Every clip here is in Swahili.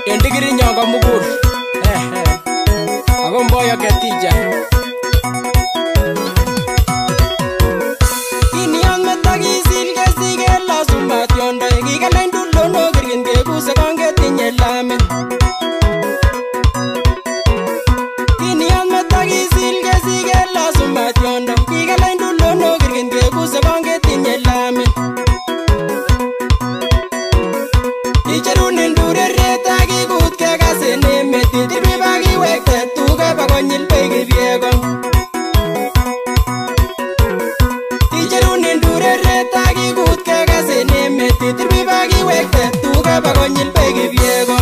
en digirinyo komugul ako mboyo ketija kiniyon metakisil kesike lasumat yondo kikalain tulono kirkin kekuse kongetinye lamin kiniyon metakisil kesike lasumat yondo kikalain tulono kirkin kekuse kongetinye lamin icherunin dureret akikut kekasen emet itirwi bakiwekte tuga bakonyil bekibyeko icherunin dureret akikut kekasen emet itirwi bakiwekte tuga bakonyil bekibyeko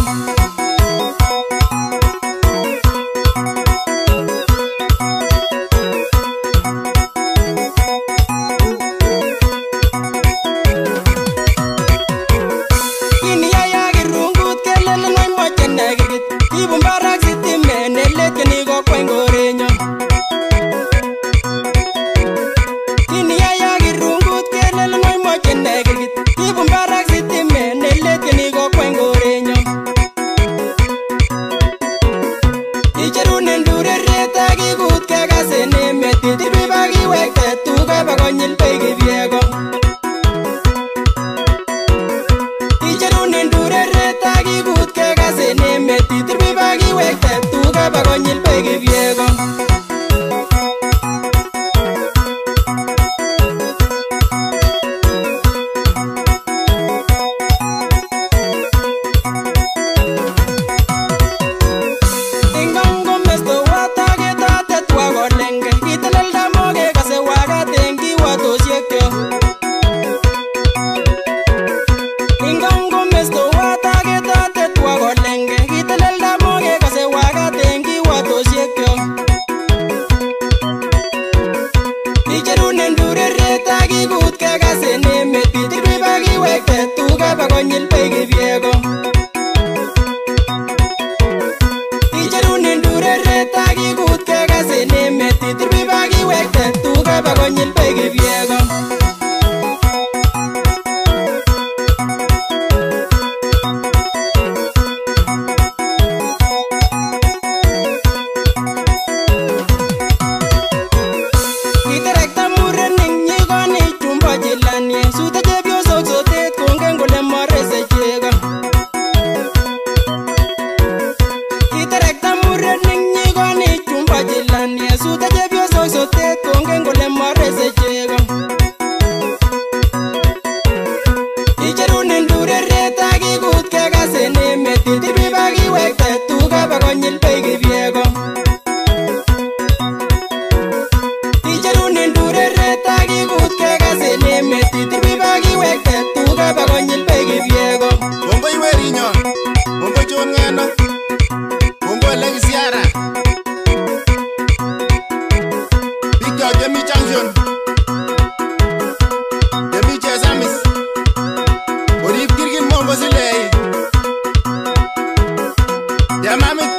Ibun barak sitimen eleteni kokweny korenyo Kini yaya kirungut kelel ngoy moche nekirkit Ibun barak sitimen eleteni kokweny korenyo Icherunen dureret akikut kekasen emet itirwi bakiwekte tuga bakonyil bekibyeko Icherunen dureret akikut kekasen emet itirwi bakiwekte tuga bakonyil bekibyeko Ingong komesto wataketate twa kolenge kitelelda moke kase wakat eng kiwatosiekyok Ingong komesto wataketate twa kolenge kitelelda moke kase wakat eng kiwatosiekyok Icherunen dureret akikut kekasen emet itirwi bakiwekte tuga bakonyil bekibyeko Icherunen dureret akikut kekasen emet itirwi bakiwekte tuga bakonyil bekibyeko Kiterekta murenik nyikoni chumbo jilanie sute chepyosok sotet kongen kole morese chego Kiterekta murenik nyikoni chumbo jilanie sute chepyosok sotet kongen kole morese chego Icherunen dureret akikut kekasen emet itirwi bakiwekte tuga bakonyil bekibyeko Icherunen dureret akikut kekasen emet itirwi bakiwekte tuga bakonyil bekibyeko Kongoi werinyon, kongoi John Ngeno, kongoi Lekisiara Bikyok chemi Junction, chemi Chesamis Orip kirkin Mongo Silei Chemamit